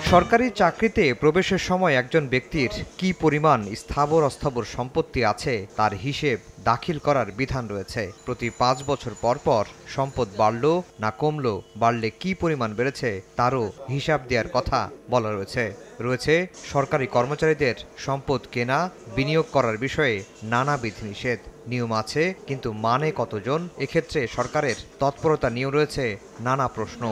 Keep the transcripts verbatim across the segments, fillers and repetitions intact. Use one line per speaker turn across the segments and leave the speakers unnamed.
সরকারি চাকরিতে প্রবেশের সময় একজন ব্যক্তির কি পরিমাণ স্থাবর অস্থাবর সম্পত্তি আছে তার হিসেব দাখিল করার বিধান রয়েছে। প্রতি পাঁচ বছর পর পর সম্পদ বাড়ল না কমল, বাড়লে কি পরিমাণ বেড়েছে তারও হিসাব দেওয়ার কথা বলা রয়েছে। রয়েছে সরকারি কর্মচারীদের সম্পদ কেনা বিনিয়োগ করার বিষয়ে নানা বিধিনিষেধ। নিয়ম আছে, কিন্তু মানে কতজন? এক্ষেত্রে সরকারের তৎপরতা নিয়েও রয়েছে নানা প্রশ্ন।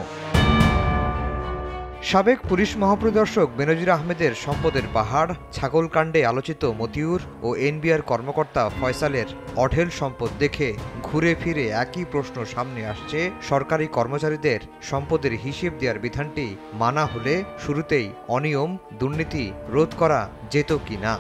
সাবেক পুলিশ মহাপরিদর্শক বেনজির আহমেদের সম্পদের পাহাড়, ছাগলকাণ্ডে আলোচিত মতিউর ও এনবিআর কর্মকর্তা ফয়সালের অঢেল সম্পদ দেখে ঘুরে ফিরে একই প্রশ্ন সামনে আসছে। সরকারি কর্মচারীদের সম্পদের হিসেব দেওয়ার বিধানটি মানা হলে শুরুতেই অনিয়ম দুর্নীতি রোধ করা যেত কিনা।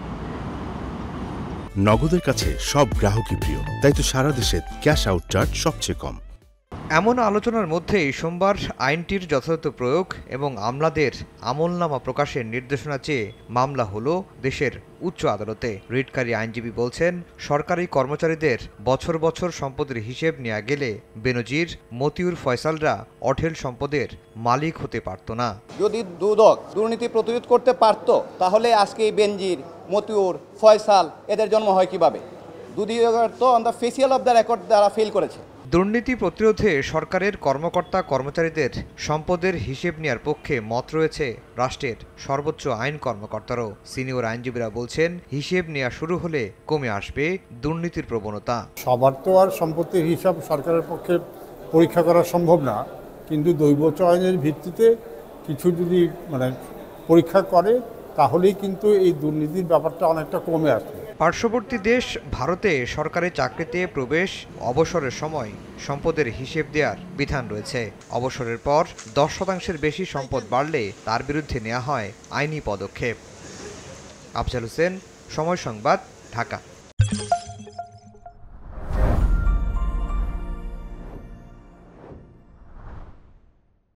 নগদের কাছে সব গ্রাহকই প্রিয়, তাই তো সারা দেশে ক্যাশ আউট চার্জ সবচেয়ে কম।
এমন আলোচনার মধ্যেই সোমবার আইনটির যথাযথ প্রয়োগ এবং আমলাদের আমলনামা প্রকাশের নির্দেশনা চেয়ে মামলা হলো দেশের উচ্চ আদালতে। রিটকারী আইনজীবী বলছেন, সরকারি কর্মচারীদের বছর বছর সম্পদের হিসেব নেওয়া গেলে বেনজির মতিউর ফয়সালরা অঢেল সম্পদের মালিক হতে পারত না।
যদি দুদক দুর্নীতি প্রতিরোধ করতে পারত তাহলে আজকে এই বেনজির মতিউর ফয়সাল এদের জন্ম হয় কিভাবে? দুদক তো on the facial of the record দ্বারা ফেল করেছে।
দুর্নীতি প্রতিরোধে সরকারের কর্মকর্তা কর্মচারীদের সম্পদের হিসেব নেওয়ার পক্ষে মত রয়েছে রাষ্ট্রের সর্বোচ্চ আইন কর্মকর্তারও। সিনিয়র আইনজীবীরা বলছেন, হিসেব নেওয়া শুরু হলে কমে আসবে দুর্নীতির প্রবণতা।
সবার তো আর সম্পত্তির হিসাব সরকারের পক্ষে পরীক্ষা করা সম্ভব না, কিন্তু দৈব চয়নের ভিত্তিতে কিছু যদি মানে পরীক্ষা করে তাহলেই কিন্তু এই দুর্নীতির ব্যাপারটা অনেকটা কমে আসবে।
পার্শ্ববর্তী দেশ ভারতে সরকারি চাকরিতে প্রবেশ অবসরের সময় সম্পদের হিসেব দেওয়ার বিধান রয়েছে। অবসরের পর দশ শতাংশের বেশি সম্পদ বাড়লে তার বিরুদ্ধে নেওয়া হয় আইনি পদক্ষেপ। আফজাল হোসেন, সময় সংবাদ, ঢাকা।